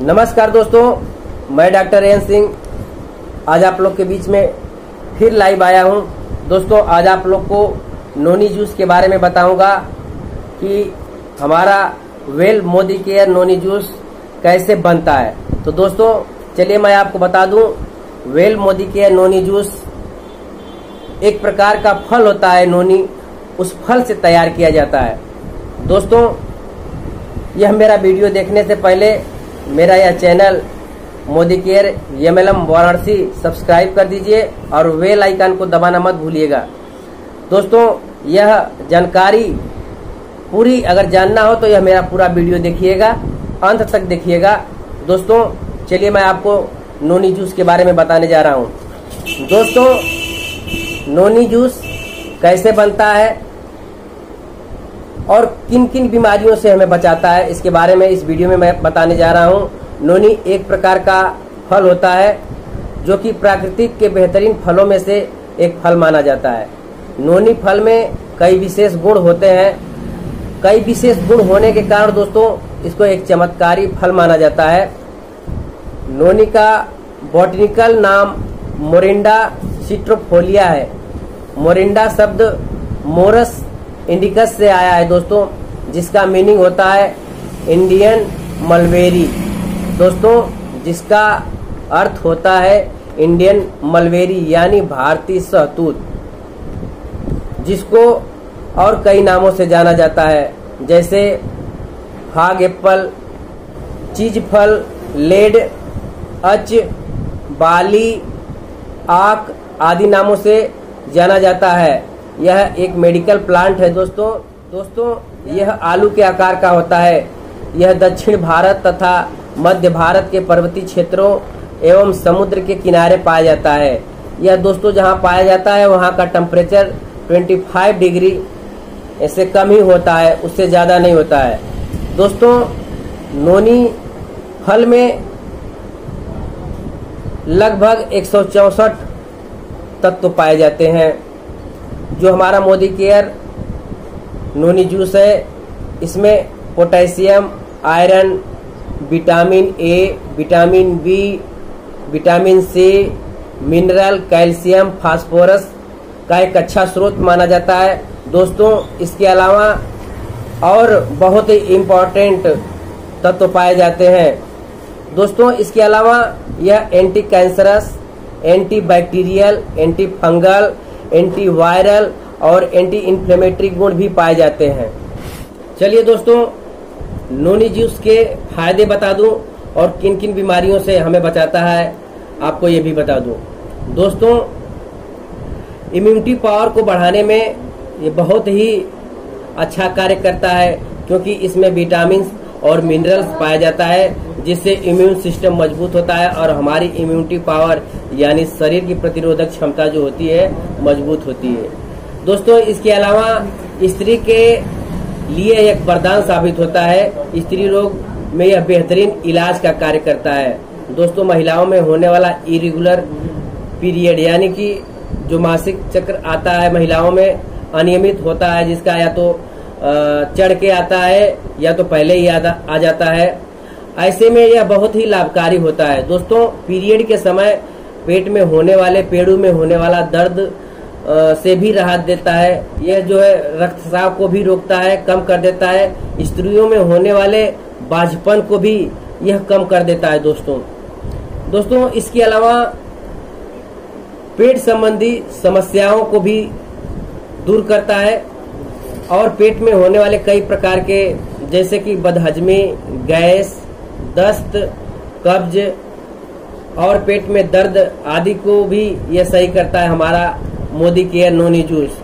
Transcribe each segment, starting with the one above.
नमस्कार दोस्तों, मैं डॉक्टर एन सिंह आज आप लोग के बीच में फिर लाइव आया हूं। दोस्तों, आज आप लोग को नोनी जूस के बारे में बताऊंगा कि हमारा well Modi care noni juice कैसे बनता है। तो दोस्तों चलिए मैं आपको बता दूं, well Modi care noni juice एक प्रकार का फल होता है। नोनी उस फल से तैयार किया जाता है। दोस्तों, यह मेरा वीडियो देखने से पहले मेरा यह channel Modi care MLM Varanasi subscribe कर दीजिए और बेल आइकन को दबाना मत भूलिएगा। दोस्तों, यह जानकारी पूरी अगर जानना हो तो यह मेरा पूरा वीडियो देखिएगा, अंत तक देखिएगा। दोस्तों चलिए मैं आपको नोनी जूस के बारे में बताने जा रहा हूँ। दोस्तों, नोनी जूस कैसे बनता है और किन किन बीमारियों से हमें बचाता है, इसके बारे में इस वीडियो में मैं बताने जा रहा हूँ। नोनी एक प्रकार का फल होता है जो कि प्राकृतिक के बेहतरीन फलों में से एक फल माना जाता है। नोनी फल में कई विशेष गुण होते हैं। कई विशेष गुण होने के कारण दोस्तों इसको एक चमत्कारी फल माना जाता है। नोनी का बॉटनिकल नाम मोरिंडा सिट्रोफोलिया है। मोरिंडा शब्द मोरस इंडिकस से आया है दोस्तों, जिसका मीनिंग होता है इंडियन मलबेरी। दोस्तों, जिसका अर्थ होता है इंडियन मलबेरी यानी भारतीय शहतूत, जिसको और कई नामों से जाना जाता है, जैसे फाग एप्पल, चीज फल, लेड, अच, बाली, आक आदि नामों से जाना जाता है। यह एक मेडिकल प्लांट है दोस्तों, यह आलू के आकार का होता है। यह दक्षिण भारत तथा मध्य भारत के पर्वतीय क्षेत्रों एवं समुद्र के किनारे पाया जाता है। यह दोस्तों जहां पाया जाता है वहां का टेम्परेचर 25 डिग्री से कम ही होता है, उससे ज्यादा नहीं होता है। दोस्तों, नोनी फल में लगभग 164 तत्व पाए जाते हैं। जो हमारा मोदी केयर नोनी जूस है, इसमें potassium, iron, vitamin A, vitamin B, vitamin C, mineral, calcium, phosphorus का एक अच्छा स्रोत माना जाता है। दोस्तों, इसके अलावा और बहुत ही इम्पोर्टेंट तत्व पाए जाते हैं। दोस्तों, इसके अलावा यह anti cancerous, anti bacterial, anti fungal, anti viral और एंटी इन्फ्लेमेटरी गुण भी पाए जाते हैं। चलिए दोस्तों, नोनी जूस के फायदे बता दूं और किन किन बीमारियों से हमें बचाता है आपको ये भी बता दूं। दोस्तों, इम्यूनिटी पावर को बढ़ाने में ये बहुत ही अच्छा कार्य करता है, क्योंकि इसमें विटामिन और मिनरल्स पाया जाता है, जिससे इम्यून सिस्टम मजबूत होता है और हमारी इम्यूनिटी पावर यानी शरीर की प्रतिरोधक क्षमता जो होती है मजबूत होती है। दोस्तों, इसके अलावा स्त्री के लिए एक वरदान साबित होता है। स्त्री रोग में यह बेहतरीन इलाज का कार्य करता है। दोस्तों, महिलाओं में होने वाला इरेगुलर पीरियड यानी कि जो मासिक चक्र आता है महिलाओं में अनियमित होता है, जिसका या तो चढ़ के आता है या तो पहले ही आ जाता है, ऐसे में यह बहुत ही लाभकारी होता है। दोस्तों, पीरियड के समय पेट में होने वाले, पेड़ों में होने वाला दर्द से भी राहत देता है। यह जो है रक्तस्राव को भी रोकता है, कम कर देता है। स्त्रियों में होने वाले बाझपन को भी यह कम कर देता है। दोस्तों, इसके अलावा पेट संबंधी समस्याओं को भी दूर करता है और पेट में होने वाले कई प्रकार के, जैसे कि बदहजमी, गैस, दस्त, कब्ज और पेट में दर्द आदि को भी यह सही करता है हमारा मोदी केयर नोनी जूस।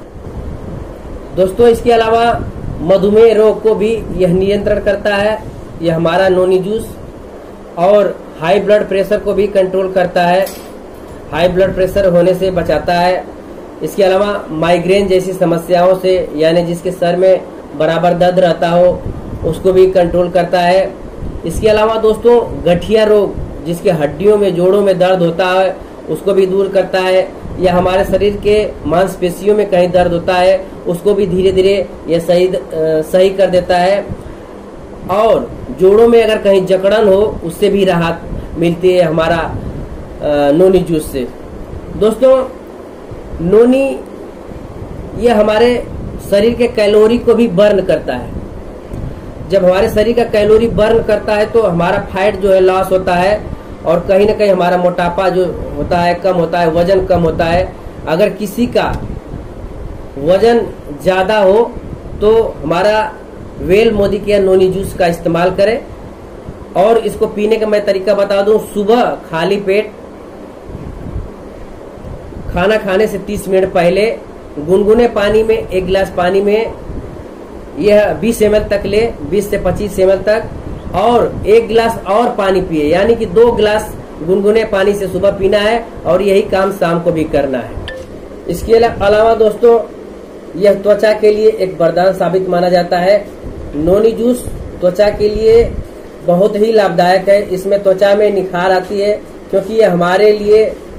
दोस्तों, इसके अलावा मधुमेह रोग को भी यह नियंत्रण करता है यह हमारा नोनी जूस, और हाई ब्लड प्रेशर को भी कंट्रोल करता है, हाई ब्लड प्रेशर होने से बचाता है। इसके अलावा माइग्रेन जैसी समस्याओं से, यानी जिसके सर में बराबर दर्द रहता हो, उसको भी कंट्रोल करता है। इसके अलावा दोस्तों, गठिया रोग जिसके हड्डियों में, जोड़ों में दर्द होता है, उसको भी दूर करता है। या हमारे शरीर के मांसपेशियों में कहीं दर्द होता है, उसको भी धीरे धीरे यह सही कर देता है। और जोड़ों में अगर कहीं जकड़न हो उससे भी राहत मिलती है हमारा नोनी जूस से। दोस्तों, नोनी ये हमारे शरीर के कैलोरी को भी बर्न करता है। जब हमारे शरीर का कैलोरी बर्न करता है तो हमारा फैट जो है लॉस होता है और कहीं ना कहीं हमारा मोटापा जो होता है कम होता है, वजन कम होता है। अगर किसी का वजन ज़्यादा हो तो हमारा well Modi care noni juice का इस्तेमाल करें। और इसको पीने का मैं तरीका बता दूं, सुबह खाली पेट खाना खाने से 30 मिनट पहले गुनगुने पानी में 1 गिलास पानी में यह 20 ml तक ले, 20 से 25 ml तक, और 1 गिलास और पानी पिए, यानी कि 2 गिलास गुनगुने पानी से सुबह पीना है और यही काम शाम को भी करना है। इसके अलावा दोस्तों, यह त्वचा के लिए एक वरदान साबित माना जाता है। नोनी जूस त्वचा के लिए बहुत ही लाभदायक है। इसमें त्वचा में निखार आती है क्योंकि यह हमारे लिए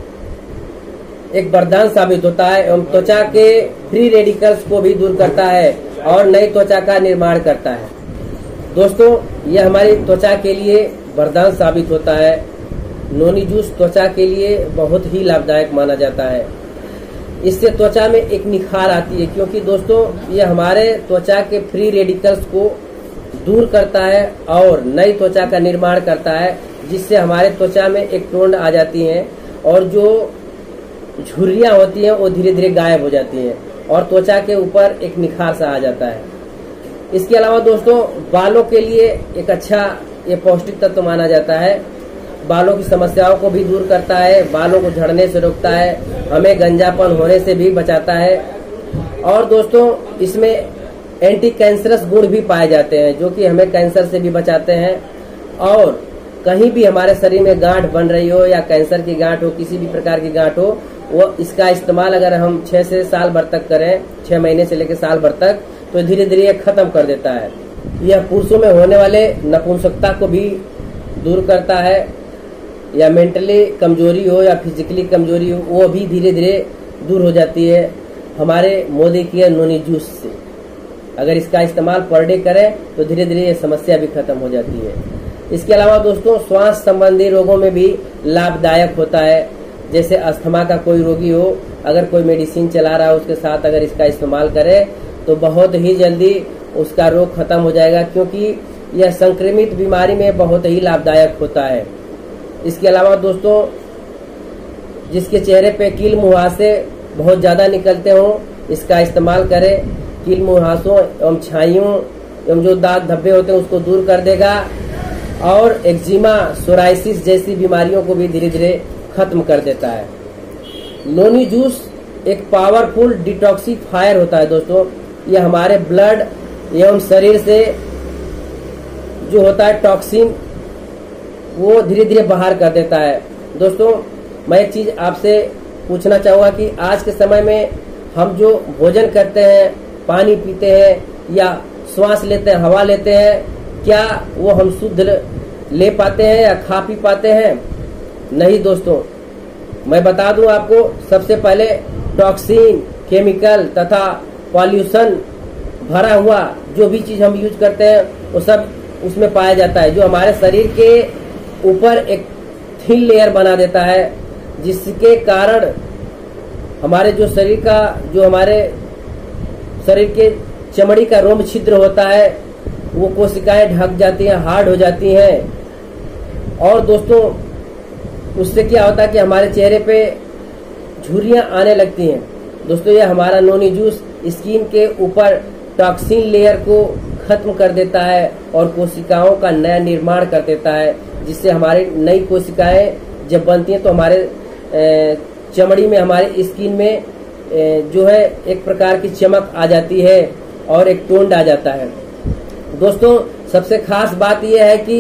एक वरदान साबित होता है एवं त्वचा के फ्री रेडिकल्स को भी दूर करता है और नई त्वचा का निर्माण करता है। दोस्तों, यह हमारी त्वचा के लिए वरदान साबित होता है। नोनी जूस त्वचा के लिए बहुत ही लाभदायक माना जाता है। इससे त्वचा में एक निखार आती है क्योंकि दोस्तों यह हमारे त्वचा के फ्री रेडिकल्स को दूर करता है और नई त्वचा का निर्माण करता है, जिससे हमारे त्वचा में एक टोन आ जाती है और जो झुर्रियां होती हैं वो धीरे धीरे गायब हो जाती हैं और त्वचा के ऊपर एक निखार सा आ जाता है। इसके अलावा दोस्तों, बालों के लिए एक अच्छा ये पौष्टिक तत्व माना जाता है। बालों की समस्याओं को भी दूर करता है, बालों को झड़ने से रोकता है, हमें गंजापन होने से भी बचाता है। और दोस्तों, इसमें एंटी कैंसरस गुण भी पाए जाते हैं जो कि हमें कैंसर से भी बचाते हैं। और कहीं भी हमारे शरीर में गांठ बन रही हो या कैंसर की गांठ हो, किसी भी प्रकार की गांठ हो, वो इसका इस्तेमाल अगर हम 6 से साल भर तक करें, 6 महीने से लेकर साल भर तक, तो धीरे धीरे ये खत्म कर देता है। यह पुरुषों में होने वाले नपुंसकता को भी दूर करता है, या मेंटली कमजोरी हो या फिजिकली कमजोरी हो, वो भी धीरे धीरे दूर हो जाती है हमारे मोदी केयर नोनी जूस से। अगर इसका इस्तेमाल पर डे करें तो धीरे धीरे ये समस्या भी खत्म हो जाती है। इसके अलावा दोस्तों, श्वास संबंधी रोगों में भी लाभदायक होता है। जैसे अस्थमा का कोई रोगी हो, अगर कोई मेडिसिन चला रहा है उसके साथ अगर इसका इस्तेमाल करे तो बहुत ही जल्दी उसका रोग खत्म हो जाएगा, क्योंकि यह संक्रमित बीमारी में बहुत ही लाभदायक होता है। इसके अलावा दोस्तों, जिसके चेहरे पे कील मुहासे बहुत ज्यादा निकलते हो, इसका इस्तेमाल करें। कील मुहासों एवं छाइयों एवं जो दाग धब्बे होते हैं उसको दूर कर देगा और एक्जिमा, सोराइसिस जैसी बीमारियों को भी धीरे धीरे खत्म कर देता है। नोनी जूस एक पावरफुल डिटॉक्सिफायर होता है दोस्तों। यह हमारे ब्लड एवं शरीर से जो होता है टॉक्सिन, वो धीरे धीरे बाहर कर देता है। दोस्तों, मैं एक चीज आपसे पूछना चाहूंगा कि आज के समय में हम जो भोजन करते हैं, पानी पीते हैं या श्वास लेते हैं, हवा लेते हैं, क्या वो हम शुद्ध ले पाते हैं या खा पी पाते हैं? नहीं दोस्तों, मैं बता दूं आपको, सबसे पहले टॉक्सिन, केमिकल तथा पॉल्यूशन भरा हुआ जो भी चीज हम यूज करते हैं वो सब उसमें पाया जाता है, जो हमारे शरीर के ऊपर एक थिन लेयर बना देता है, जिसके कारण हमारे जो शरीर का, जो हमारे शरीर के चमड़ी का रोम छिद्र होता है, वो कोशिकाएं ढक जाती हैं, हार्ड हो जाती हैं। और दोस्तों, उससे क्या होता है कि हमारे चेहरे पे झुर्रियां आने लगती हैं। दोस्तों, ये हमारा नोनी जूस स्किन के ऊपर टॉक्सिन लेयर को खत्म कर देता है और कोशिकाओं का नया निर्माण कर देता है, जिससे हमारी नई कोशिकाएं जब बनती हैं तो हमारे चमड़ी में, हमारे स्किन में जो है एक प्रकार की चमक आ जाती है और एक टोन आ जाता है। दोस्तों, सबसे खास बात यह है कि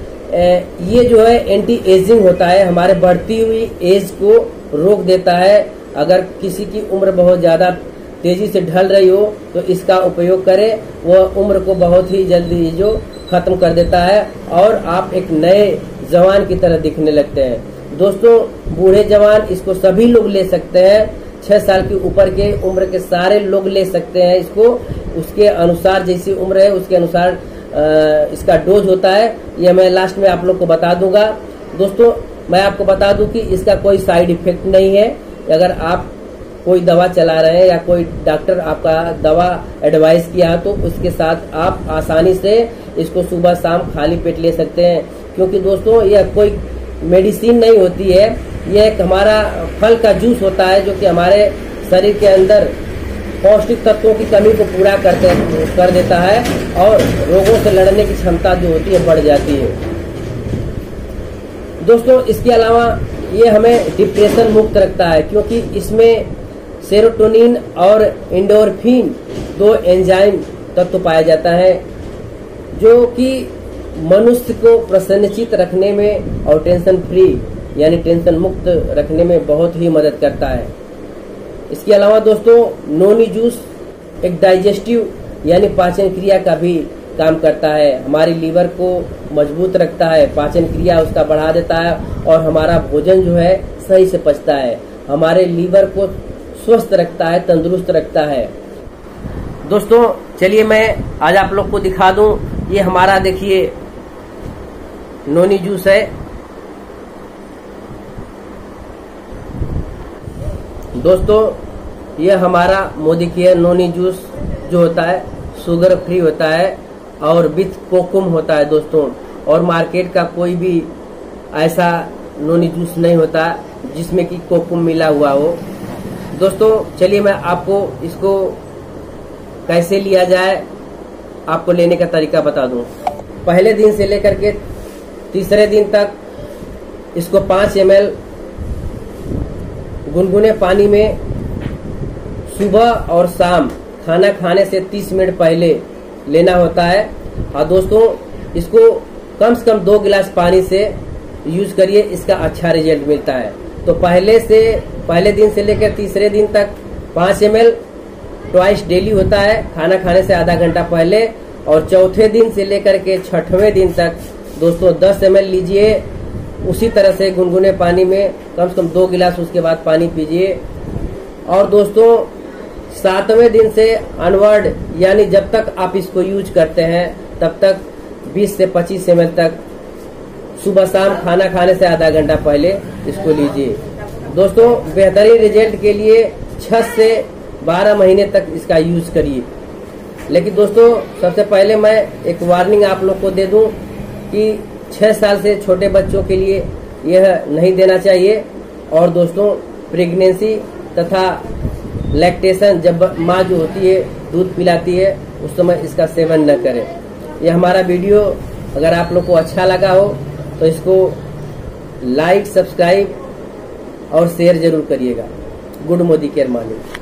ये जो है एंटी एजिंग होता है, हमारे बढ़ती हुई एज को रोक देता है। अगर किसी की उम्र बहुत ज्यादा तेजी से ढल रही हो तो इसका उपयोग करें, वह उम्र को बहुत ही जल्दी जो खत्म कर देता है और आप एक नए जवान की तरह दिखने लगते हैं। दोस्तों, बूढ़े जवान इसको सभी लोग ले सकते हैं, 6 साल की ऊपर के उम्र के सारे लोग ले सकते हैं इसको। उसके अनुसार, जैसी उम्र है उसके अनुसार इसका डोज होता है ये मैं लास्ट में आप लोग को बता दूंगा। दोस्तों मैं आपको बता दूं कि इसका कोई साइड इफेक्ट नहीं है। अगर आप कोई दवा चला रहे हैं या कोई डॉक्टर आपका दवा एडवाइस किया तो उसके साथ आप आसानी से इसको सुबह शाम खाली पेट ले सकते हैं, क्योंकि दोस्तों यह कोई मेडिसिन नहीं होती है। यह एक हमारा फल का जूस होता है जो कि हमारे शरीर के अंदर पौष्टिक तत्वों की कमी को पूरा कर देता है और रोगों से लड़ने की क्षमता जो होती है बढ़ जाती है। दोस्तों इसके अलावा ये हमें डिप्रेशन मुक्त रखता है, क्योंकि इसमें सेरोटोनिन और एंडोर्फिन दो एंजाइम तत्व पाया जाता है जो कि मनुष्य को प्रसन्नचित रखने में और टेंशन फ्री यानी टेंशन मुक्त रखने में बहुत ही मदद करता है। इसके अलावा दोस्तों नोनी जूस एक डाइजेस्टिव यानी पाचन क्रिया का भी काम करता है, हमारी लीवर को मजबूत रखता है, पाचन क्रिया उसका बढ़ा देता है और हमारा भोजन जो है सही से पचता है, हमारे लीवर को स्वस्थ रखता है, तंदुरुस्त रखता है। दोस्तों चलिए मैं आज आप लोग को दिखा दूं, ये हमारा देखिए नोनी जूस है। दोस्तों ये हमारा मोदी केयर नोनी जूस जो होता है शुगर फ्री होता है और विथ कोकुम होता है दोस्तों, और मार्केट का कोई भी ऐसा नोनी जूस नहीं होता जिसमें कि कोकुम मिला हुआ हो। दोस्तों चलिए मैं आपको इसको कैसे लिया जाए आपको लेने का तरीका बता दूं। पहले दिन से लेकर के तीसरे दिन तक इसको 5 ml गुनगुने पानी में सुबह और शाम खाना खाने से 30 मिनट पहले लेना होता है। और दोस्तों इसको कम से कम 2 गिलास पानी से यूज करिए, इसका अच्छा रिजल्ट मिलता है। तो पहले दिन से लेकर तीसरे दिन तक 5 ml ट्वाइस डेली होता है खाना खाने से आधा घंटा पहले, और चौथे दिन से लेकर के 6वें दिन तक दोस्तों 10 ml लीजिए। उसी तरह से गुनगुने पानी में कम से कम 2 गिलास उसके बाद पानी पीजिए। और दोस्तों 7वें दिन से अनवर्ड यानी जब तक आप इसको यूज करते हैं तब तक 20 से 25 ml तक सुबह शाम खाना खाने से आधा घंटा पहले इसको लीजिए। दोस्तों बेहतरीन रिजल्ट के लिए 6 से 12 महीने तक इसका यूज करिए। लेकिन दोस्तों सबसे पहले मैं एक वार्निंग आप लोग को दे दूं कि 6 साल से छोटे बच्चों के लिए यह नहीं देना चाहिए। और दोस्तों प्रेगनेंसी तथा लैक्टेशन जब माँ जो होती है दूध पिलाती है उस समय इसका सेवन न करें। यह हमारा वीडियो अगर आप लोग को अच्छा लगा हो तो इसको लाइक, सब्सक्राइब और शेयर जरूर करिएगा। Good Modi care morning.